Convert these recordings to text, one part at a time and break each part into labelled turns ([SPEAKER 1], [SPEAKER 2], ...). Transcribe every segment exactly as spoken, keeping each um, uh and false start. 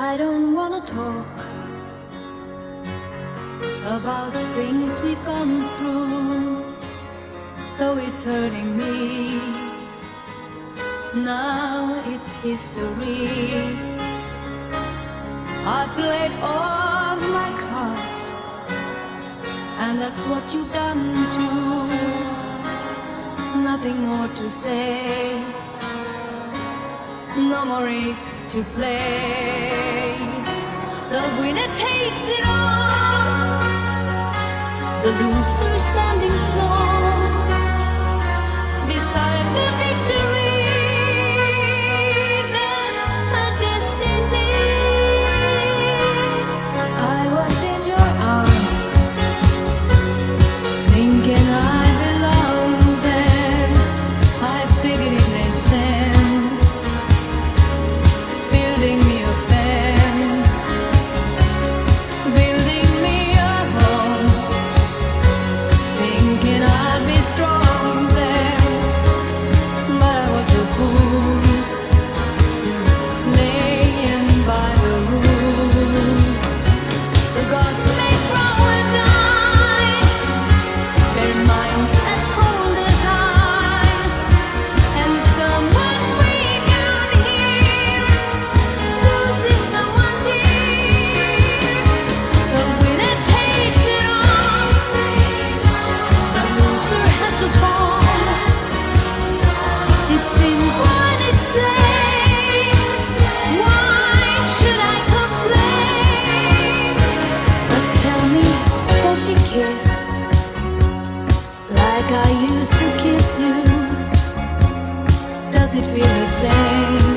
[SPEAKER 1] I don't wanna talk about the things we've gone through, though it's hurting me. Now it's history. I played all my cards, and that's what you've done too. Nothing more to say, no more race to play. The winner takes it all, the loser standing small beside the victory. That's her destiny. I was in your arms, thinking I belonged there. I figured it made sense, building me a fence, building me a home, thinking I'd be strong there. But I was a fool, laying by the rules. The gods made wrong with ice, their minds as cold as ice, and someone weak out here loses someone dear. The winner takes it all, the loser has to fall. It's simple and it's plain. Why should I complain? But tell me, does she kiss like I used to kiss you? Does it feel the same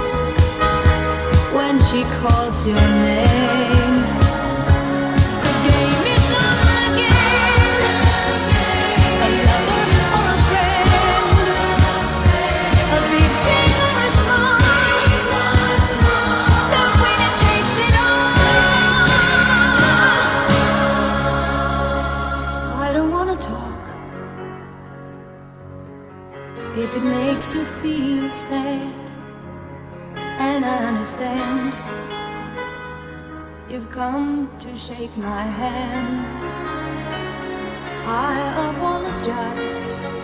[SPEAKER 1] when she calls your name? The game is on again, a lover or a friend, a big thing or a small, the winner takes it all. I don't wanna talk if it makes you feel sad, and I understand. You've come to shake my hand. I apologize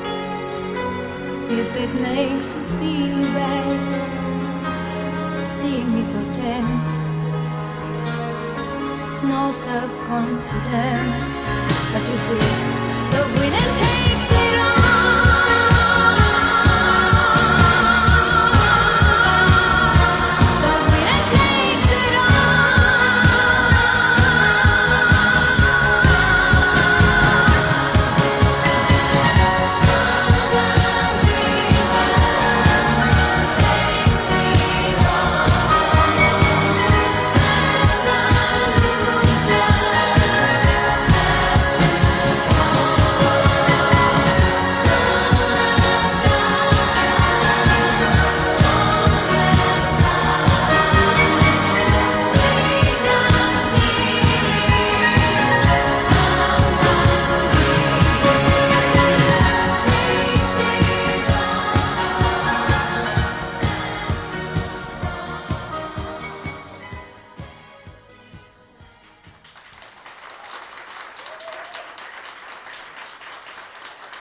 [SPEAKER 1] if it makes you feel bad, seeing me so tense, no self-confidence. But you see, the winner takes it all.